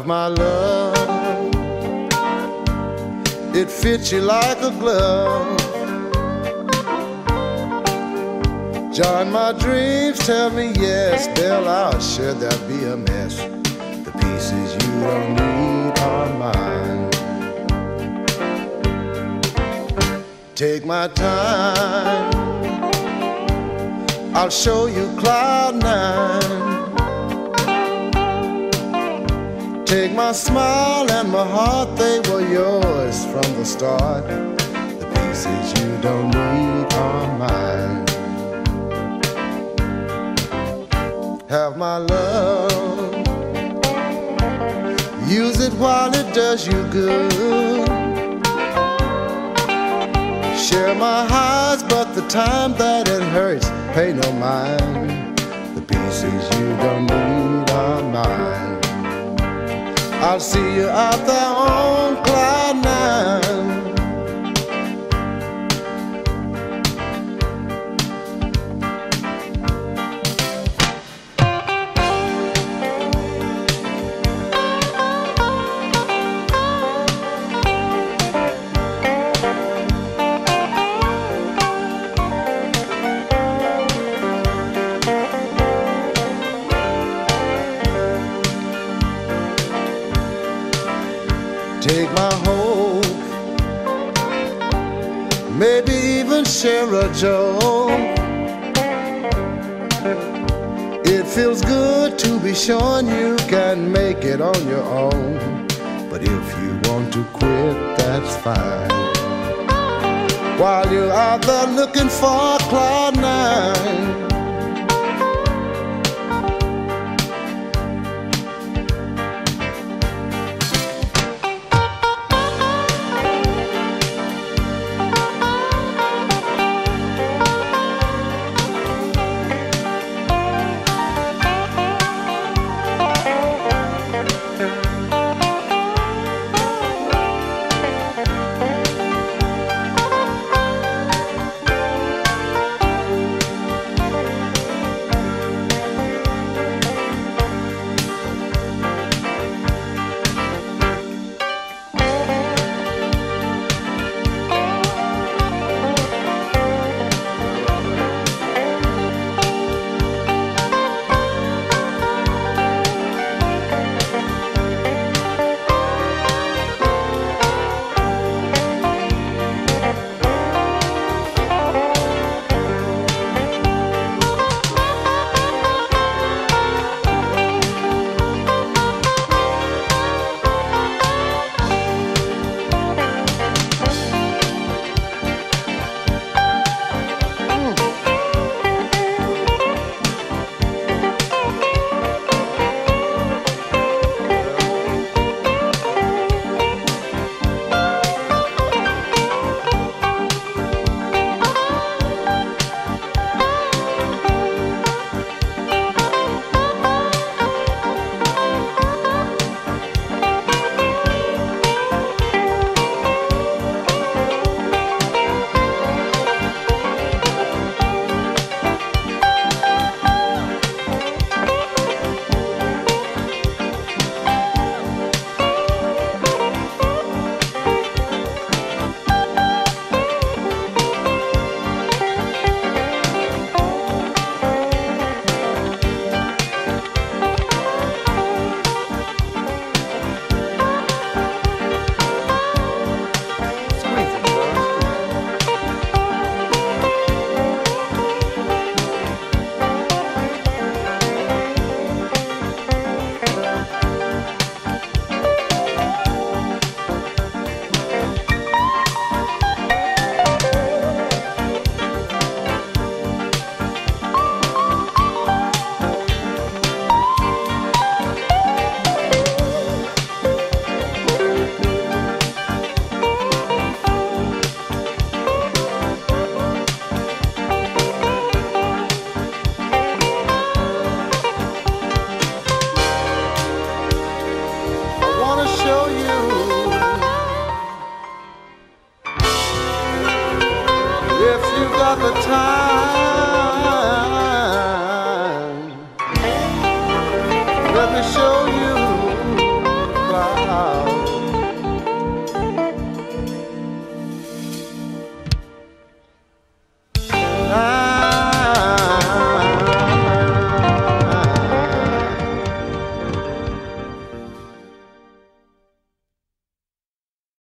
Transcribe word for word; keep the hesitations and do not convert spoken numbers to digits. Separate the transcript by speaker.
Speaker 1: Have my love, it fits you like a glove. Join my dreams, tell me yes, Bill, I'll sure there'll be a mess. The pieces you don't need are mine. Take my time, I'll show you cloud nine. Take my smile and my heart, they were yours from the start. The pieces you don't need are mine. Have my love, use it while it does you good. Share my highs, but the time that it hurts, pay no mind. The pieces you don't need are mine. I'll see you out there on cloud nine. Take my hope, maybe even share a joke. It feels good to be showing you can make it on your own. But if you want to quit, that's fine. While you're out there looking for cloud nine.
Speaker 2: got the time.